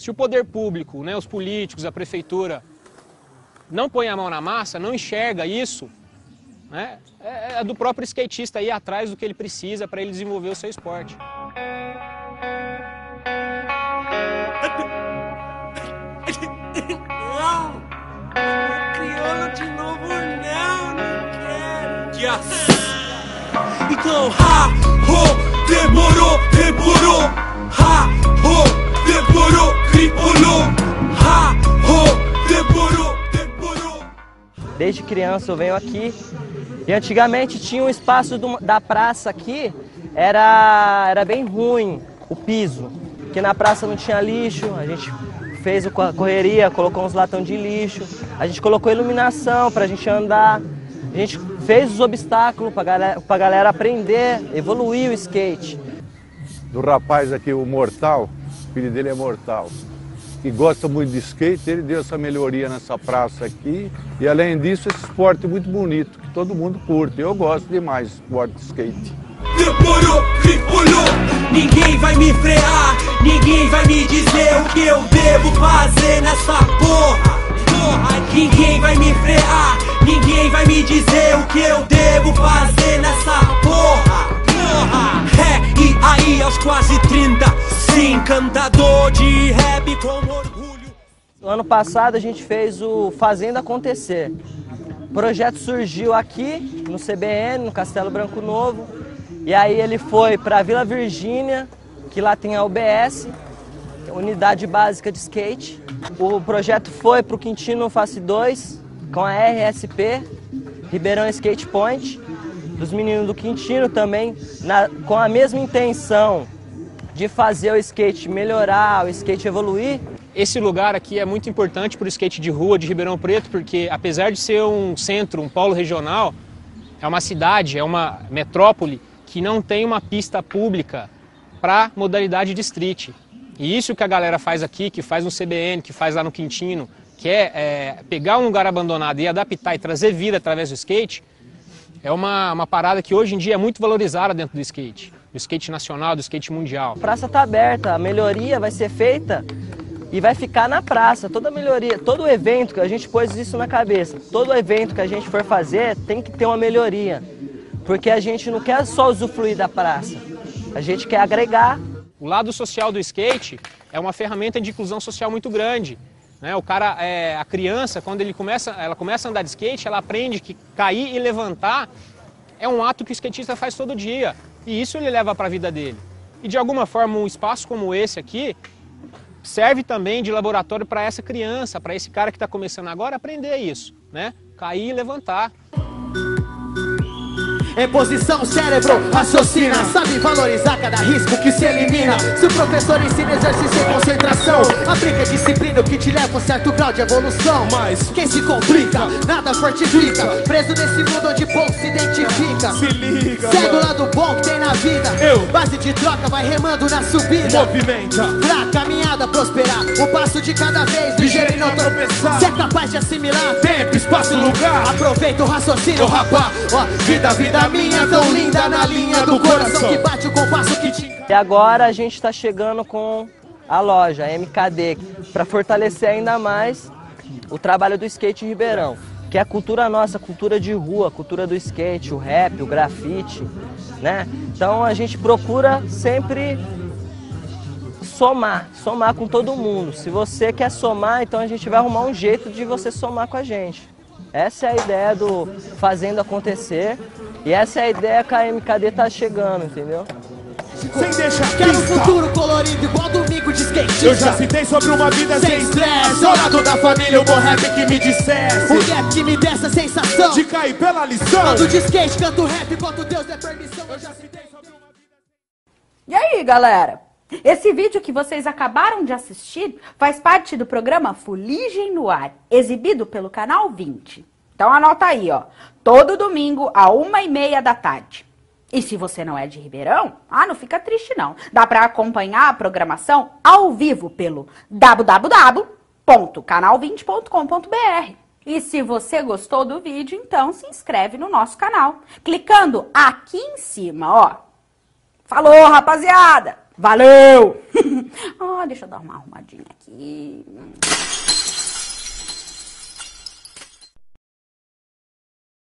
Se o poder público, né, os políticos, a prefeitura, não põe a mão na massa, não enxerga isso, né, é do próprio skatista ir atrás do que ele precisa para ele desenvolver o seu esporte. Não! Crioulo de novo não quero! Yes. Então, demorou, demorou, cripolou, demorou. Desde criança eu venho aqui e antigamente tinha um espaço da praça aqui, era bem ruim o piso, porque na praça não tinha lixo, a gente fez a correria, colocou uns latão de lixo, a gente colocou iluminação pra gente andar, a gente fez os obstáculos pra galera aprender, evoluir o skate. Do rapaz aqui, o Mortal, o filho dele é Mortal, que gosta muito de skate, ele deu essa melhoria nessa praça aqui, e além disso esse esporte muito bonito, que todo mundo curte, eu gosto demais do esporte de skate. Demorou, cripolou, ninguém vai me frear, ninguém vai me dizer o que eu devo fazer nessa porra. Ninguém vai me frear, ninguém vai me dizer o que eu devo fazer nessa porra. E aí aos quase 30, sim, cantador de rap com orgulho. No ano passado a gente fez o Fazendo Acontecer. O projeto surgiu aqui no CBN, no Castelo Branco Novo. E aí ele foi para a Vila Virgínia, que lá tem a UBS, Unidade Básica de Skate. O projeto foi para o Quintino Face 2, com a RSP, Ribeirão Skate Point, dos meninos do Quintino também, com a mesma intenção de fazer o skate melhorar, o skate evoluir. Esse lugar aqui é muito importante para o skate de rua de Ribeirão Preto, porque apesar de ser um centro, um polo regional, é uma cidade, é uma metrópole que não tem uma pista pública para modalidade de street. E isso que a galera faz aqui, que faz no CBN, que faz lá no Quintino, que é pegar um lugar abandonado e adaptar e trazer vida através do skate, é uma parada que hoje em dia é muito valorizada dentro do skate nacional, do skate mundial. A praça está aberta, a melhoria vai ser feita e vai ficar na praça. Toda melhoria, todo evento, que a gente pôs isso na cabeça, todo evento que a gente for fazer tem que ter uma melhoria. Porque a gente não quer só usufruir da praça, a gente quer agregar. O lado social do skate é uma ferramenta de inclusão social muito grande, né? O cara, a criança, quando ela começa a andar de skate, ela aprende que cair e levantar é um ato que o skatista faz todo dia. E isso ele leva para a vida dele. E de alguma forma um espaço como esse aqui serve também de laboratório para essa criança, para esse cara que está começando agora, aprender isso, né? Cair e levantar. Em posição, cérebro raciocina, sabe valorizar cada risco que se elimina. Se o professor ensina, exerce sem concentração, aplica disciplina o que te leva a um certo grau de evolução. Mas quem se complica, nada fortifica, preso nesse mundo onde pouco se identifica. Se liga, segue o lado bom que tem na vida, base de troca, vai remando na subida. Movimenta pra caminhada prosperar, um passo de cada vez, ligeiro e não tropeçar. Se é capaz de assimilar tempo, espaço e lugar, aproveita o raciocínio, rapá. Ó, vida minha, tão linda na linha do coração que bate o compasso que te... E agora a gente está chegando com a loja, a MKD, para fortalecer ainda mais o trabalho do skate em Ribeirão, que é a cultura nossa, a cultura de rua, a cultura do skate, o rap, o grafite, né? Então a gente procura sempre somar com todo mundo. Se você quer somar, então a gente vai arrumar um jeito de você somar com a gente. Essa é a ideia do Fazendo Acontecer e essa é a ideia que a MKD tá chegando, entendeu? Sem deixar quero um futuro colorido igual domingo de skatista. Eu já citei sobre uma vida sem estresse, ao lado da família, o bom rap que me dissesse, o rap que me desse a sensação de cair pela lição. Ando de skate, canto rap, enquanto Deus der permissão. Eu já citei sobre uma vida... E aí, galera? Esse vídeo que vocês acabaram de assistir faz parte do programa Fuligem no Ar, exibido pelo Canal 20. Então anota aí, ó, todo domingo, à 1h30 da tarde. E se você não é de Ribeirão, não fica triste não. Dá para acompanhar a programação ao vivo pelo www.canal20.com.br. E se você gostou do vídeo, então se inscreve no nosso canal, clicando aqui em cima, ó. Falou, rapaziada! Valeu! Ó, deixa eu dar uma arrumadinha aqui.